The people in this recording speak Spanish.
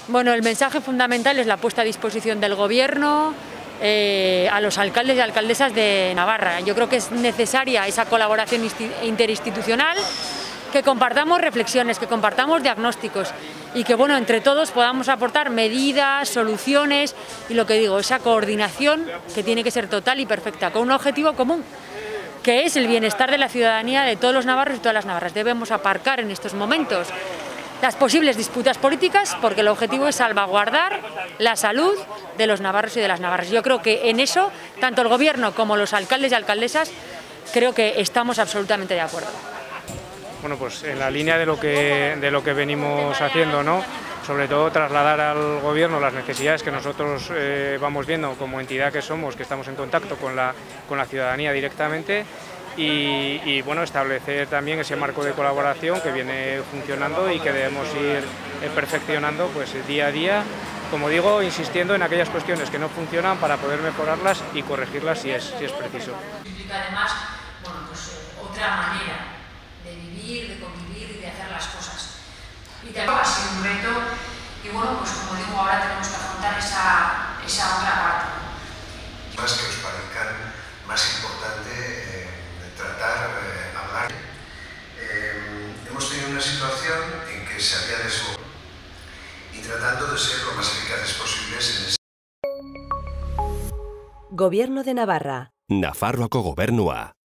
Bueno, el mensaje fundamental es la puesta a disposición del Gobierno a los alcaldes y alcaldesas de Navarra. Yo creo que es necesaria esa colaboración interinstitucional, que compartamos reflexiones, que compartamos diagnósticos y que, bueno, entre todos podamos aportar medidas, soluciones y, lo que digo, esa coordinación que tiene que ser total y perfecta, con un objetivo común, que es el bienestar de la ciudadanía, de todos los navarros y todas las navarras. Debemos aparcar en estos momentos las posibles disputas políticas, porque el objetivo es salvaguardar la salud de los navarros y de las navarras. Yo creo que en eso, tanto el Gobierno como los alcaldes y alcaldesas, creo que estamos absolutamente de acuerdo. Bueno, pues en la línea de lo que venimos haciendo, ¿no? Sobre todo trasladar al Gobierno las necesidades que nosotros vamos viendo como entidad que somos, que estamos en contacto con la ciudadanía directamente. Y bueno, establecer también ese marco de colaboración que viene funcionando y que debemos ir perfeccionando pues día a día, como digo, insistiendo en aquellas cuestiones que no funcionan para poder mejorarlas y corregirlas si es preciso. Implica además, bueno, pues otra manera de vivir, de convivir y de hacer las cosas. Y también ha sido un reto y, bueno, pues como digo, ahora tenemos que afrontar esa otra parte. Más que os parezcan más importante tratar, hablar. Hemos tenido una situación en que se había desbordado y tratando de ser lo más eficaces posibles en Gobierno de Navarra. Nafarroako gobernua.